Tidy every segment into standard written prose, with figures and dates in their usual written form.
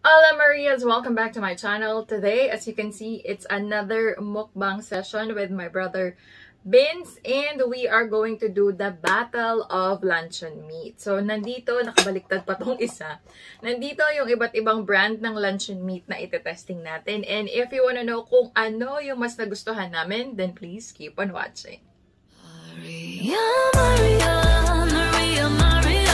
Hola Marias! Welcome back to my channel. Today, as you can see, it's another mukbang session with my brother Vince, and we are going to do the Battle of Luncheon Meat. So, nandito, nakabaliktad pa tong isa. Nandito yung iba't ibang brand ng luncheon meat na itetesting natin. And if you wanna know kung ano yung mas nagustuhan namin, then please keep on watching. Maria, Maria, Maria, Maria.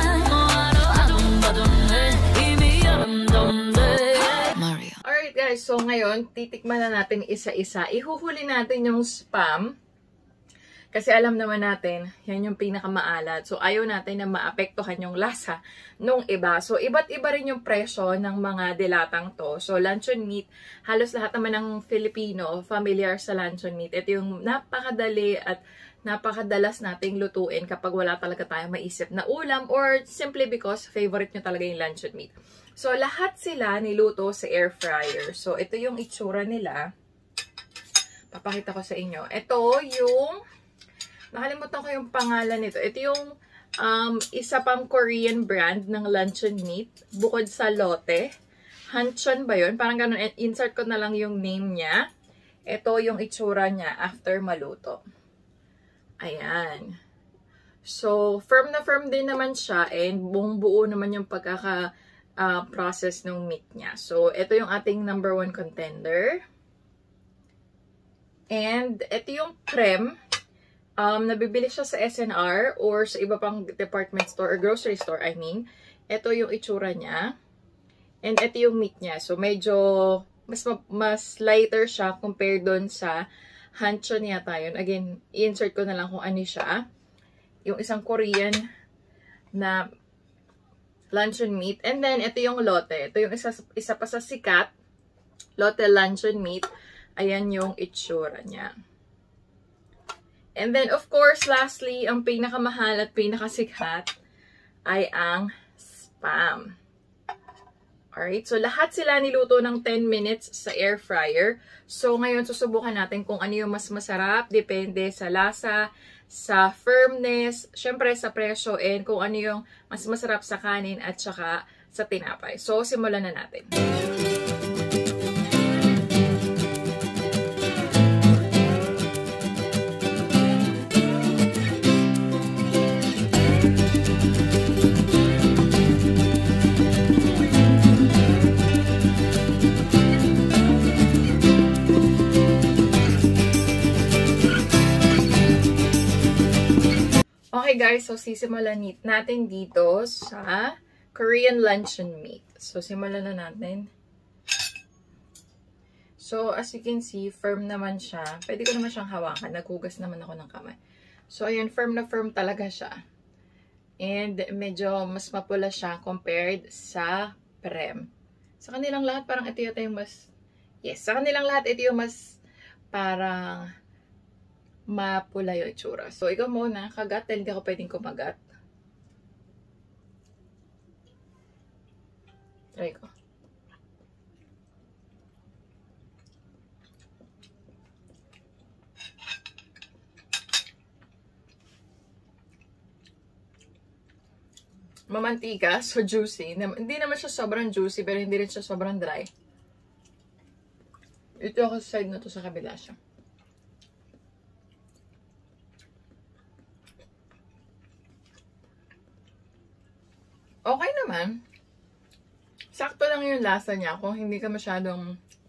Alright guys, so ngayon, titikman na natin isa-isa. Ihuhuli natin yung spam. Kasi alam naman natin, yan yung pinakamaalat. So ayaw natin na maapektuhan yung lasa nung iba. So iba't iba rin yung presyo ng mga dilatang to. So luncheon meat, halos lahat naman ng Filipino familiar sa luncheon meat. Ito yung napakadali at napakadalas nating lutuin kapag wala talaga tayong maisip na ulam or simply because favorite nyo talaga yung luncheon meat. So, lahat sila niluto sa air fryer. So, ito yung itsura nila. Papakita ko sa inyo. Ito yung, nakalimutan ko yung pangalan nito. Ito yung isa pang Korean brand ng luncheon meat. Bukod sa Lotte. Hanchon ba yun? Parang ganun. Insert ko na lang yung name niya. Ito yung itsura niya after maluto. Ayan. So, firm na firm din naman siya and buong buo naman yung process ng meat niya. So, ito yung ating number 1 contender. And, ito yung creme. Nabibili siya sa SNR or sa iba pang department store or grocery store, I mean. Ito yung itsura niya. And, ito yung meat niya. So, medyo mas lighter siya compared doon sa Hanchon yata yun. Again, i-insert ko na lang kung ano siya. Yung isang Korean na luncheon meat. And then, ito yung Lotte. Ito yung isa pa sa sikat. Lotte luncheon meat. Ayan yung itsura niya. And then, of course, lastly, ang pinakamahal at pinakasikat ay ang spam. Alright, so lahat sila niluto ng 10 minutes sa air fryer. So, ngayon susubukan natin kung ano yung mas masarap. Depende sa lasa, sa firmness, syempre sa presyo, and kung ano yung mas masarap sa kanin at saka sa tinapay. So, simulan na natin. Okay guys, so sisimulan natin dito sa Korean luncheon meat. So simulan na natin. So as you can see, firm naman siya. Pwede ko naman siyang hawakan. Naghugas naman ako ng kamay. So ayun, firm na firm talaga siya. And medyo mas mapula siya compared sa prem. Sa kanilang lahat, parang ito yung mas... Yes, sa kanilang lahat, ito yung mas parang... mapula yung itsura. So, ikaw muna, kagat, dahil hindi ako pwedeng kumagat. Try ko. Mamantika, so juicy. Hindi naman siya sobrang juicy, pero hindi rin siya sobrang dry. Ito ako sa side na to, sa kabila siya. Okay naman. Sakto lang yung lasa niya. Kung hindi ka masyadong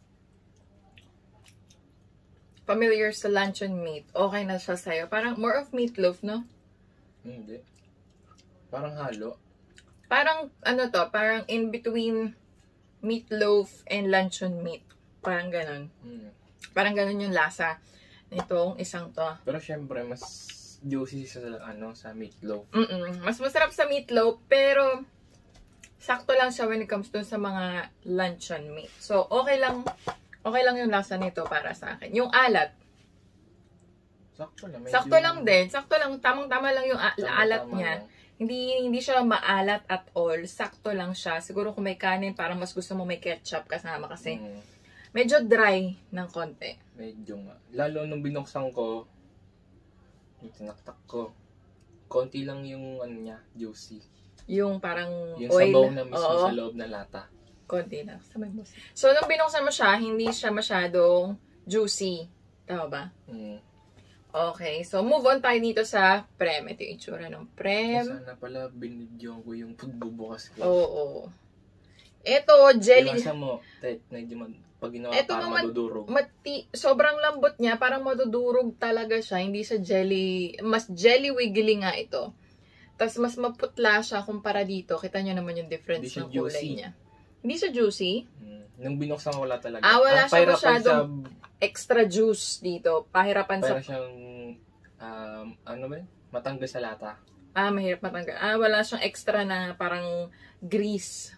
familiar sa luncheon meat, okay na siya sa'yo. Parang more of meatloaf, no? Hindi. Parang halo. Parang, ano to, parang in between meatloaf and luncheon meat. Parang ganun. Parang ganun yung lasa nitong isang to. Pero syempre, mas juicy sa meatloaf. Mas masarap sa meatloaf, pero sakto lang siya when it comes to sa mga luncheon meat. So, okay lang yung lasa nito para sa akin. Yung alat. Sakto lang. Sakto lang din. Sakto lang. Tamang-tama lang yung alat niya. Lang. Hindi siya maalat at all. Sakto lang siya. Siguro kung may kanin, parang mas gusto mo may ketchup kasama kasi medyo dry ng konti. Medyo nga. Lalo nung binuksan ko, yung tinaktak ko, konti lang yung ano niya, juicy. Yung parang yung oil. Yung sabaw na mismo sa loob ng lata. Konti lang. So, nung binuksan mo siya, hindi siya masyadong juicy. Tama ba? Okay. So, move on tayo dito sa prem. Ito yung itsura ng prem. Sana pala binidyoan ko yung pagbubukas ko. Oo. Ito, jelly. Iwasan mo, medyo pag ginawa Ito parang naman, madudurog. sobrang lambot niya. Parang madudurog talaga siya. Hindi siya jelly. Mas jelly wiggly nga ito. Tapos, mas maputla siya kumpara dito. Kita nyo naman yung difference ng kulay niya. Hindi siya juicy. Nung binuksan ko wala talaga. Wala siya masyadong extra juice dito. Pahirapan sa... Para siyang, ano ba yun? Matanggal sa lata. Mahirap matanggal. Wala siyang extra na parang grease.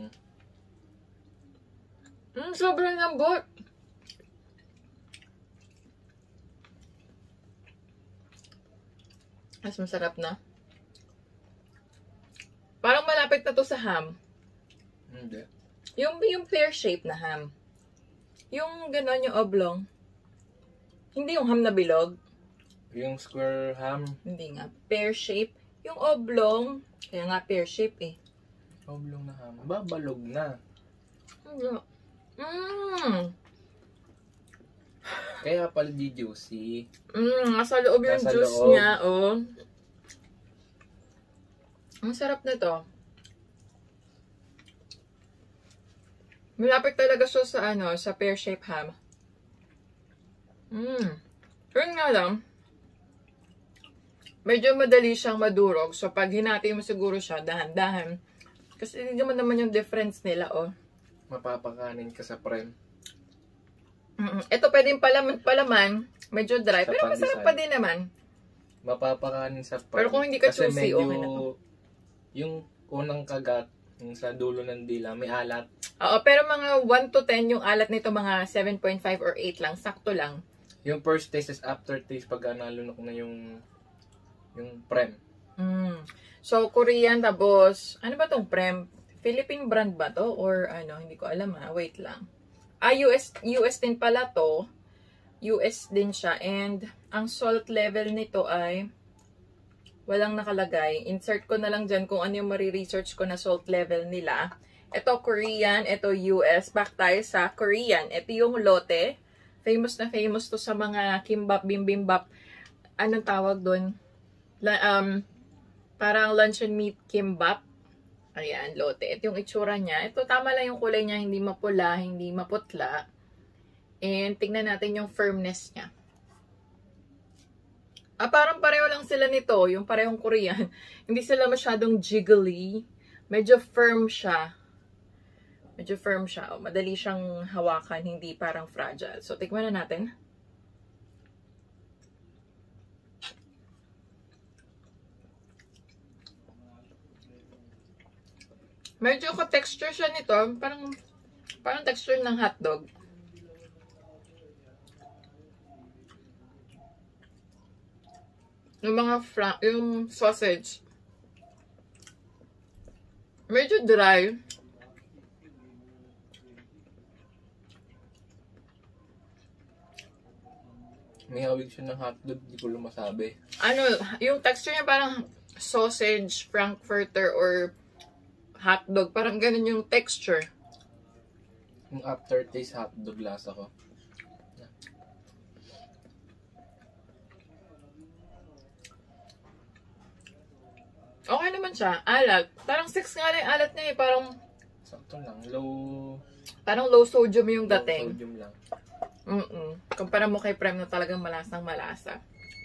Sobrang lambot. Mas masarap na. Parang malapit na to sa ham. Hindi. Yung pear shape na ham. Yung gano'n, yung oblong. Hindi yung ham na bilog. Yung square ham. Hindi nga. Pear shape. Yung oblong. Kaya nga pear shape eh. Oblong na ham. Babalog na. Kaya pala di juicy. Nasa loob yung Nasa juice loob. niya, oh. Ang sarap na to. Malapit talaga siya sa sa pear shape ham. Yun nga lang. Medyo madali siyang madurog. So, pag hinati mo siguro siya, dahan-dahan. Kasi hindi naman yung difference nila, oh. Mapapakanin ka sa prem. Ito pwedeng palaman. Medyo dry. Pero masarap pa din naman. Mapapakanin sa prem. Pero kung hindi ka kasi choosy, medyo, okay na to. Yung unang kagat, yung sa dulo ng dila, may alat. Oo, pero mga 1 to 10 yung alat nito, mga 7.5 or 8 lang. Sakto lang. Yung first taste is aftertaste pag nalunok na yung prem. So, Korean, tapos, ano ba tong prem? Philippine brand ba to? Or ano, hindi ko alam ha. Wait lang. US din pala to. US din siya. And, ang salt level nito ay walang nakalagay. Insert ko na lang dyan kung ano yung mariresearch ko na salt level nila. Ito Korean, ito US. Back tayo sa Korean. Ito yung lote. Famous na famous to sa mga kimbap, bimbimbap. Anong tawag doon? Parang luncheon meat kimbap. Ayan, lote. Ito yung itsura niya. Ito, tama lang yung kulay niya. Hindi mapula, hindi maputla. And, tingnan natin yung firmness niya. Parang pareho lang sila nito. Yung parehong Korean. Hindi sila masyadong jiggly. Medyo firm siya. Medyo firm siya. Madali siyang hawakan. Hindi parang fragile. So, tikman na natin. Medyo ka-texture siya nito. Parang texture ng hotdog. Yung yung sausage. Medyo dry. May hawig siya ng hotdog, di ko lang masabi. Yung texture niya parang sausage, frankfurter, or hotdog. Parang ganun yung texture. Yung aftertaste hotdog lasa ko. Okay naman siya. Alat. Parang 6 nga lang yung alat niya eh. Sakto lang. Low low sodium yung dating. sodium lang. Kumpara mo kay Prem na talagang malasang malasa.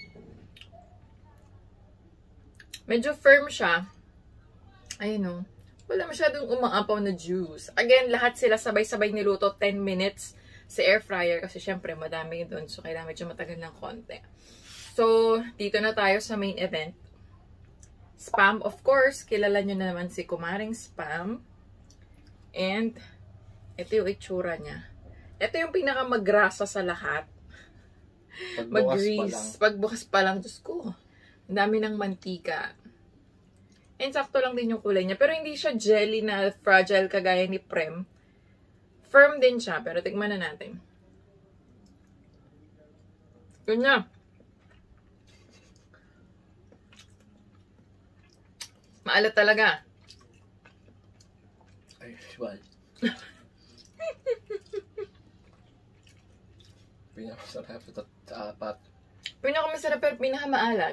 Medyo firm siya. Ayun o. Wala masyadong umaapaw na juice. Again, lahat sila sabay-sabay niluto 10 minutes sa air fryer kasi syempre madami doon. So, kailangan medyo matagal ng konti. So, dito na tayo sa main event. Spam, of course. Kilala nyo na naman si Kumaring Spam. And, ito yung itsura niya. Ito yung pinakamagrasa sa lahat. Mag-grease. Pagbukas pa lang. Diyos ko. Ang dami ng mantika. And sakto lang din yung kulay niya. Pero hindi siya jelly na fragile kagaya ni Prem. Firm din siya. Pero tignan na natin. Yun na. Maalat talaga. Ay, usual. Pinakamasarap ito, apat. Pinakamasarap pero pinakamaalat.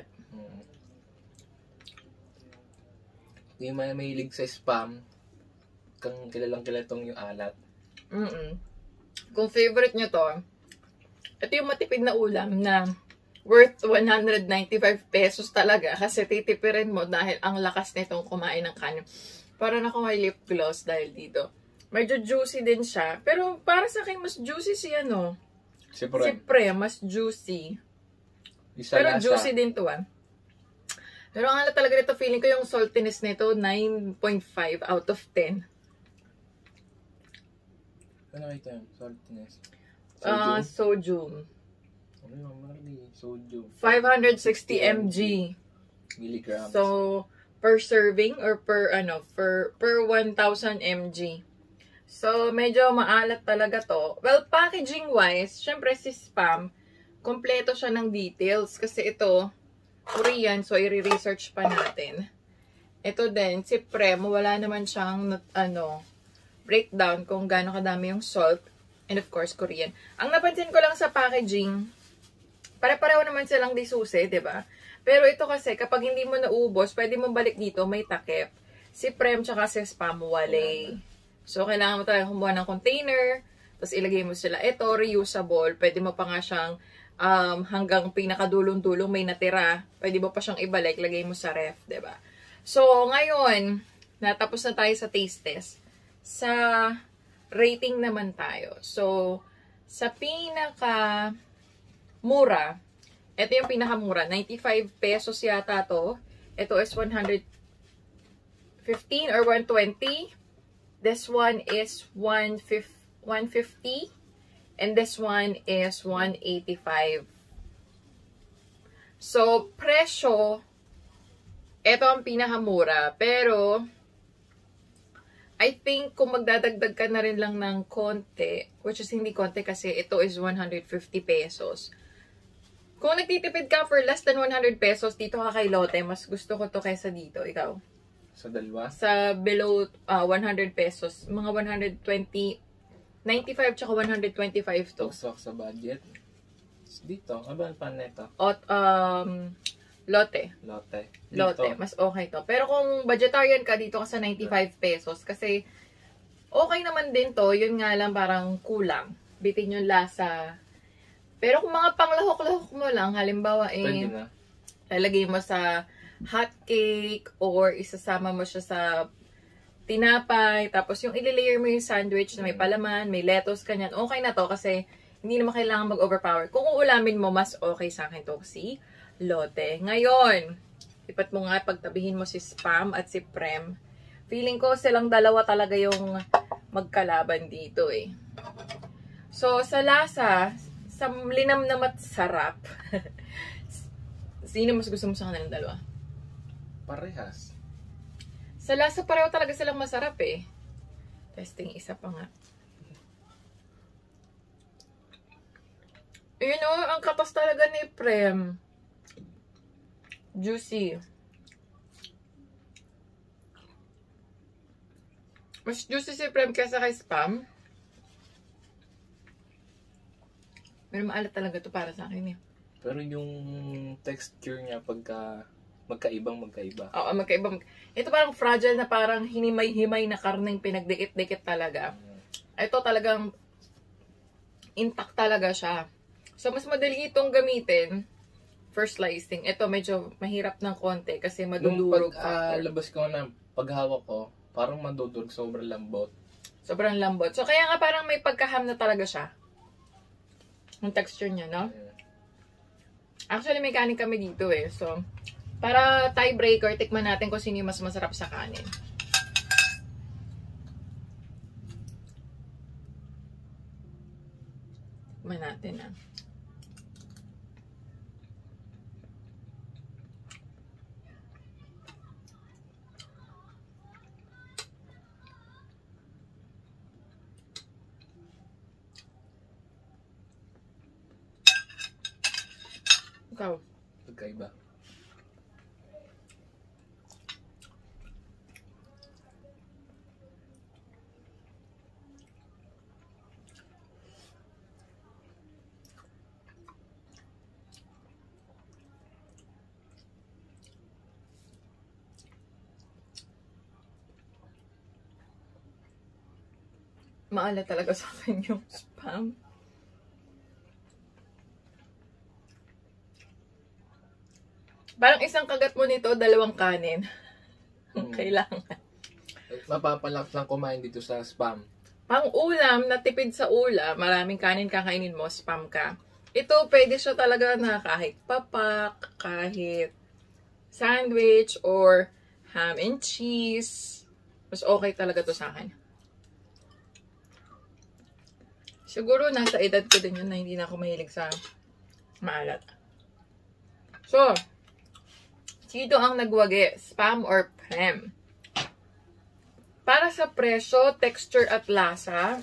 Hindi may mahilig sa spam, kang kilalang-kilala tong yung alat. Kung favorite nyo to, ito yung matipid na ulam na worth 195 pesos talaga kasi titipirin mo dahil ang lakas nitong kumain ng kanin. Para na may lip gloss dahil dito. Medyo juicy din siya. Pero para sa akin, mas juicy si ano. Si Prem, mas juicy. Pero juicy din to Pero ang talaga nito, feeling ko yung saltiness nito, 9.5 out of 10. Ano ito yung saltiness? Sodium. Ano yung malaki? Sodium. 560 mg. Milligrams. So, per serving or per 1,000 mg. So, medyo maalat talaga to. Well, packaging wise, syempre si Spam, kompleto siya ng details. Kasi ito, Korean, so i-research pa natin. Ito din, si Prem, wala naman siyang, breakdown kung gaano kadami yung salt. And of course, Korean. Ang napansin ko lang sa packaging, pare-pareho naman silang disusi, diba? Pero ito kasi, kapag hindi mo naubos, pwede mo balik dito, may takip. Si Prem tsaka si Spam, wale. So, kailangan mo talaga kumuha ng container, tapos ilagay mo sila. Ito, reusable. Pwede mo pa nga siyang hanggang pinakadulong-dulong may natira. Pwede mo pa siyang ibalik, lagay mo sa ref, diba? So, ngayon, natapos na tayo sa taste test. Sa rating naman tayo. So, sa pinaka mura, ito yung pinakamura, 95 pesos yata to. Ito is 115 or 120. This one is 150 and this one is 185. So, presyo, ito ang pinakamura. Pero, I think kung magdadagdag ka na rin lang ng konti, which is hindi konti kasi ito is 150 pesos. Kung nagtitipid ka for less than 100 pesos, dito ka kay Lotte, mas gusto ko to kaysa dito. Ikaw? Sa dalawa? Sa below 100 pesos. Mga 120, 95 tsaka 125 to. Tuktok sa budget. Dito, ano ba pa neto? Lotte. Dito. Mas okay to. Pero kung vegetarian ka, dito ka sa 95 pesos. Kasi, okay naman din to. Yun nga lang, parang kulang. Bitin yung lasa. Pero kung mga panglahok-lahok mo lang, halimbawa, Pwede na. lalagay mo sa hot cake or isasama mo siya sa tinapay. Tapos yung ililayer mo yung sandwich na may palaman, may lettuce, kanyan. Okay na to kasi hindi naman kailangan mag-overpower. Kung uulamin mo, mas okay sa akin to si Lotte. Ngayon, ipat mo nga, pagtabihin mo si Spam at si Prem. Feeling ko silang dalawa talaga yung magkalaban dito eh. So, sa lasa, sa linamnam at sarap, sino mas gusto mo sa kanilang dalawa? Parehas. Sa lasa, pareho talaga silang masarap eh. Testing, isa pa nga. You know, ang katas talaga ni Prem. Juicy. Mas juicy si Prem kaysa kay Spam. Pero maalat talaga to para sa akin eh. Pero yung texture niya pagka magkaiba. Oo, magkaiba. Ito parang fragile na parang hinimay-himay na karneng pinagdikit-dikit talaga. Ito talagang intact talaga siya. So, mas madali itong gamitin for slicing. Ito medyo mahirap ng konti kasi madudurog. Labas ko na paghawak ko, parang madudurog, sobrang lambot. Sobrang lambot. So, kaya nga parang may pagkaham na talaga siya. Yung texture niya, no? Actually, may kanin kami dito eh. So, para tiebreaker, tikman natin kung sino yung mas masarap sa kanin. Tikman natin ah. Ikaw. Pagkaiba. Maalat talaga sa akin yung spam. Parang isang kagat mo nito, 2 kanin. Kailangan. Mapapalak lang kumain dito sa spam. Pang ulam, natipid sa ulam, maraming kanin kakainin mo, spam ka. Ito, pwede siya talaga na kahit papak, kahit sandwich, or ham and cheese. Mas okay talaga to sa akin. Siguro nasa edad ko din yun na hindi na ako mahilig sa maalat. So, sino ang nagwagi? Spam or prem? Para sa presyo, texture at lasa,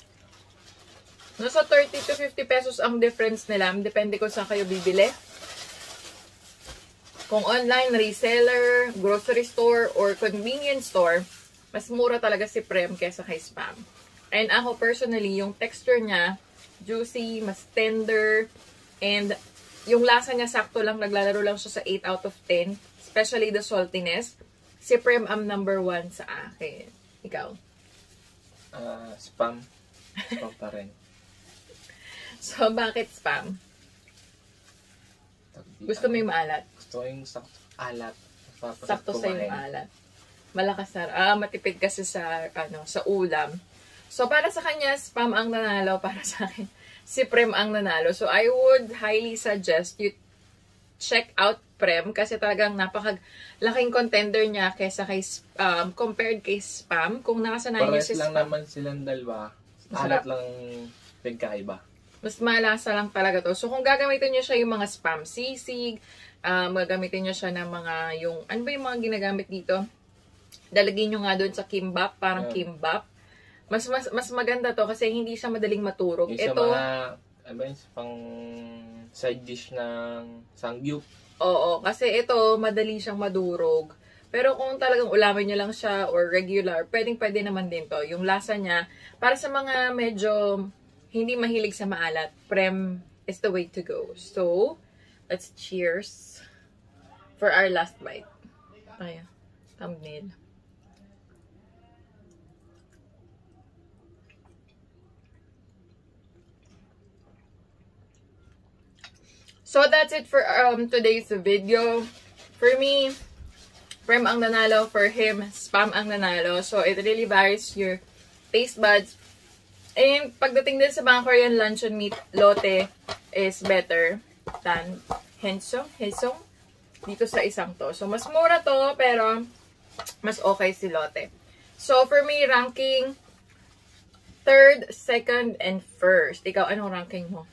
nasa 30 to 50 pesos ang difference nila. Depende kung saan kayo bibili. Kung online, reseller, grocery store, or convenience store, mas mura talaga si prem kesa kay spam. And ako personally, yung texture niya, juicy, mas tender, and yung lasa niya sakto lang, naglalaro lang siya sa 8 out of 10. Especially the saltiness. Si prem am number 1 sa akin. Ikaw? Spam. Spam pa rin. So, bakit spam? Gusto mo yung maalat? Gusto ko yung alat. Sakto sa yung alat. Malakas na. Matipid kasi sa, sa ulam. So, para sa kanya, spam ang nanalo. Para sa akin, si prem ang nanalo. So, I would highly suggest you check out prem kasi talagang napakalaking contender niya kaysa kay compared kay spam. Kung nakasanayan niyo si spam. Pares lang naman silang dalawa. Alat lang pagkaiba. Mas malasa lang talaga to. So, kung gagamitin niyo siya yung mga spam sisig, gagamitin niyo siya ng mga yung, ano ba yung mga ginagamit dito? Dalagin niyo nga doon sa kimbap, parang kimbap. Mas maganda to kasi hindi siya madaling maturog. Yung ito, sa mga, pang side dish ng sangyup. Oo, kasi ito, madali siyang madurog. Pero kung talagang ulamin niyo lang siya or regular, pwede naman din to. Yung lasa niya, para sa mga medyo hindi mahilig sa maalat, prem is the way to go. So, let's cheers for our last bite. Ayan, thumbnail. So, that's it for today's video. For me, prem ang nanalo. For him, spam ang nanalo. So, it really varies your taste buds. And, pagdating din sa mga Korean luncheon meat, Lotte is better than Hensong dito sa isang to. So, mas mura to, pero mas okay si Lotte. So, for me, ranking 3rd, 2nd, and 1st. Ikaw, anong ranking mo?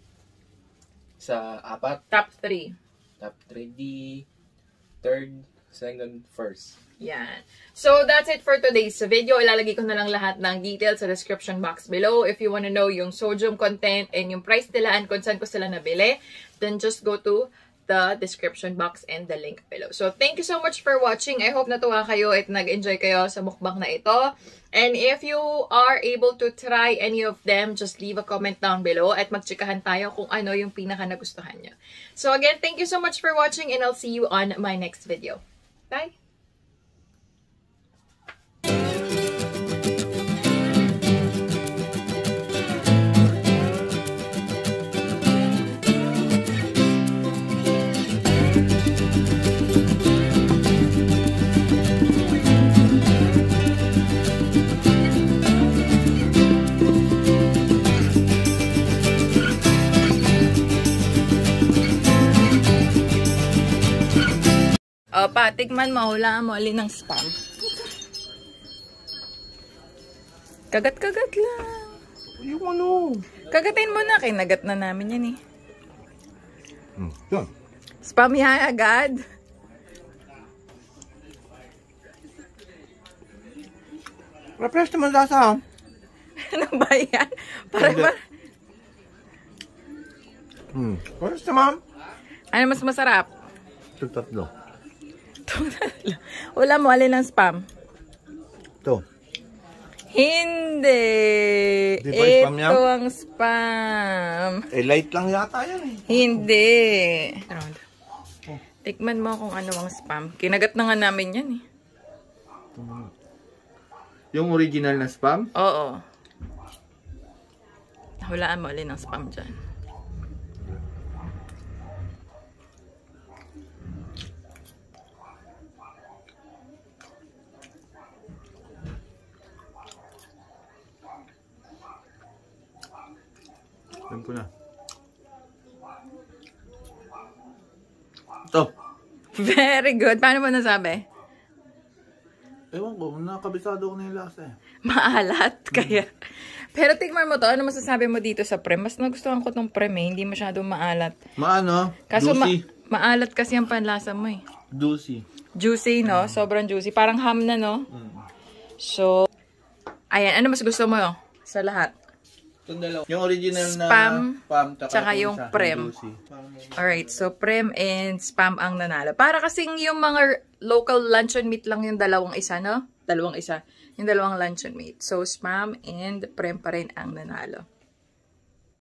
Sa apat? Top 3. Top 3 di 3rd, 2nd, 1st. Yan. So, that's it for today's video. Ilalagay ko na lang lahat ng details sa description box below. If you wanna know yung sodium content and yung price nila and kung saan ko sila nabili, then just go to the description box and the link below. So, thank you so much for watching. I hope natuwa kayo at nag-enjoy kayo sa mukbang na ito. And if you are able to try any of them, just leave a comment down below at magtsikahan tayo kung ano yung pinaka nagustuhan nyo. So, again, thank you so much for watching and I'll see you on my next video. Bye! O, tikman mo, hulaan mo, alin ng spam. Kagat-kagat lang. Yung ano? Kagatin mo na, kinagat na namin yan eh. Yan. Spam yan agad. Refresh naman lasa. Ano ba yan? Parang ba? Refresh naman. Ano mas masarap? Ito tatlo. Wala mo, alin ng spam? Ito. Hindi. Di ba spam yan? Ito ang spam. Light lang yata yan eh. Hindi. Tikman mo kung ano ang spam. Kinagat na nga namin yan eh. Yung original na spam? Oo. Hulaan mo alin ang spam dyan. Alam ko na. Ito. Very good. Paano mo nasabi? Ewan ko, nakabisado ko na yung lasa eh. Maalat, kaya. Pero tignan mo to, ano masasabi mo dito sa prem? Mas nagustuhan ko tong prem eh, hindi masyadong maalat. Maano? Kaso Juicy. maalat kasi ang panlasa mo eh. Juicy. Juicy, no? Sobrang juicy. Parang ham na, no? So, ayan. Ano mas gusto mo sa lahat? Itong dalawa. Yung original na Spam, tsaka yung yung isa, prem. juicy. Alright, so prem and spam ang nanalo. Para kasing yung mga local luncheon meat lang yung dalawang isa, no? Dalawang isa. Yung dalawang luncheon meat. So, spam and prem pa rin ang nanalo.